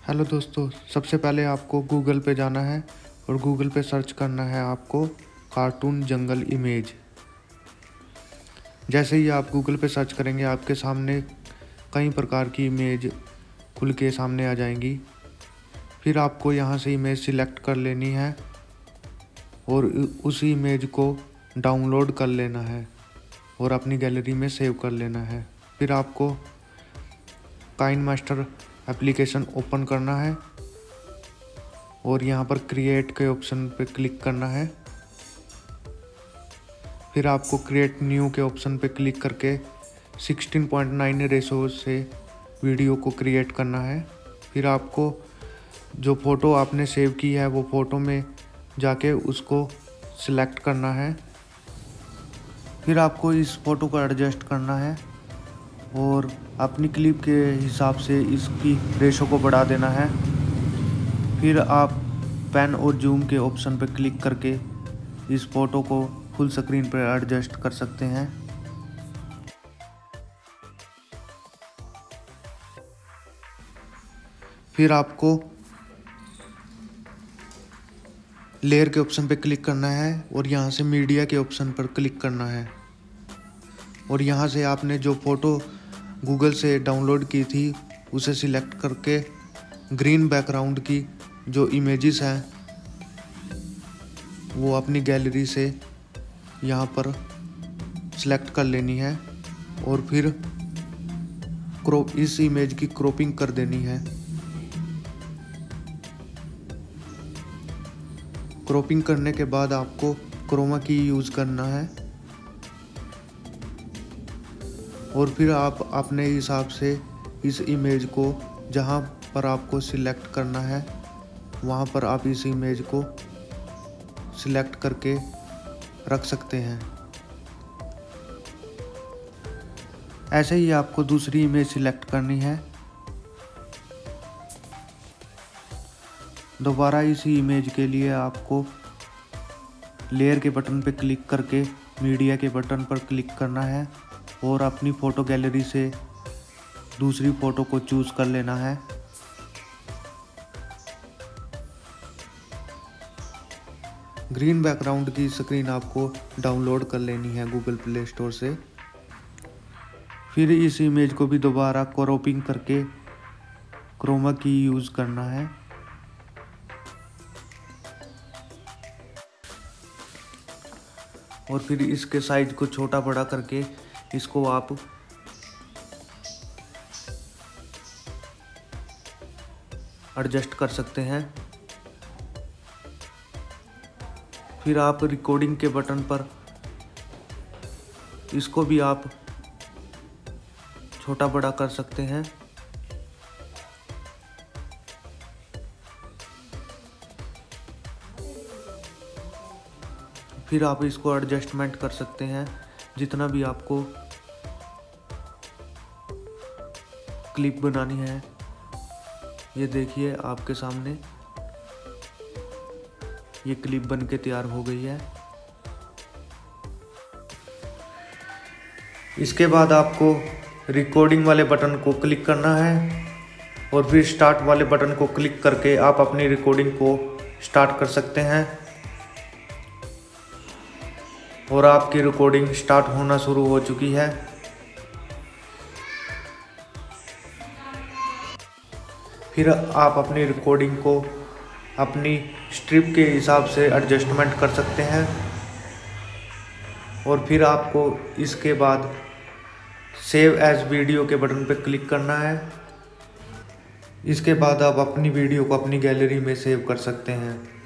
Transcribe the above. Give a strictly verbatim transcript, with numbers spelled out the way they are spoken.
Hello दोस्तों, सबसे पहले आपको गूगल पे जाना है और गूगल पे सर्च करना है आपको कार्टून जंगल इमेज। जैसे ही आप गूगल पे सर्च करेंगे आपके सामने कई प्रकार की इमेज खुल के सामने आ जाएंगी। फिर आपको यहाँ से इमेज सिलेक्ट कर लेनी है और उसी इमेज को डाउनलोड कर लेना है और अपनी गैलरी में सेव कर लेना है। फिर आपको काइनमास्टर एप्लीकेशन ओपन करना है और यहाँ पर क्रिएट के ऑप्शन पे क्लिक करना है। फिर आपको क्रिएट न्यू के ऑप्शन पे क्लिक करके सिक्सटीन पॉइंट नाइन रेशो से वीडियो को क्रिएट करना है। फिर आपको जो फ़ोटो आपने सेव की है वो फ़ोटो में जाके उसको सिलेक्ट करना है। फिर आपको इस फ़ोटो को एडजस्ट करना है और अपनी क्लिप के हिसाब से इसकी रेशो को बढ़ा देना है। फिर आप पेन और जूम के ऑप्शन पर क्लिक करके इस फ़ोटो को फुल स्क्रीन पर एडजस्ट कर सकते हैं। फिर आपको लेयर के ऑप्शन पर क्लिक करना है और यहाँ से मीडिया के ऑप्शन पर क्लिक करना है और यहाँ से आपने जो फ़ोटो गूगल से डाउनलोड की थी उसे सिलेक्ट करके ग्रीन बैकग्राउंड की जो इमेजेस हैं वो अपनी गैलरी से यहाँ पर सिलेक्ट कर लेनी है और फिर क्रॉप इस इमेज की क्रॉपिंग कर देनी है। क्रॉपिंग करने के बाद आपको क्रोमा की यूज़ करना है और फिर आप अपने हिसाब से इस इमेज को जहाँ पर आपको सिलेक्ट करना है वहाँ पर आप इस इमेज को सिलेक्ट करके रख सकते हैं। ऐसे ही आपको दूसरी इमेज सिलेक्ट करनी है। दोबारा इसी इमेज के लिए आपको लेयर के बटन पर क्लिक करके मीडिया के बटन पर क्लिक करना है और अपनी फ़ोटो गैलरी से दूसरी फ़ोटो को चूज़ कर लेना है। ग्रीन बैकग्राउंड की स्क्रीन आपको डाउनलोड कर लेनी है गूगल प्ले स्टोर से। फिर इस इमेज को भी दोबारा क्रॉपिंग करके क्रोमा की यूज़ करना है। और फिर इसके साइज को छोटा बड़ा करके इसको आप एडजस्ट कर सकते हैं। फिर आप रिकॉर्डिंग के बटन पर इसको भी आप छोटा बड़ा कर सकते हैं। फिर आप इसको एडजस्टमेंट कर सकते हैं जितना भी आपको क्लिप बनानी है। ये देखिए आपके सामने ये क्लिप बन के तैयार हो गई है। इसके बाद आपको रिकॉर्डिंग वाले बटन को क्लिक करना है और फिर स्टार्ट वाले बटन को क्लिक करके आप अपनी रिकॉर्डिंग को स्टार्ट कर सकते हैं और आपकी रिकॉर्डिंग स्टार्ट होना शुरू हो चुकी है। फिर आप अपनी रिकॉर्डिंग को अपनी स्ट्रिप के हिसाब से एडजस्टमेंट कर सकते हैं और फिर आपको इसके बाद सेव एज वीडियो के बटन पर क्लिक करना है। इसके बाद आप अपनी वीडियो को अपनी गैलरी में सेव कर सकते हैं।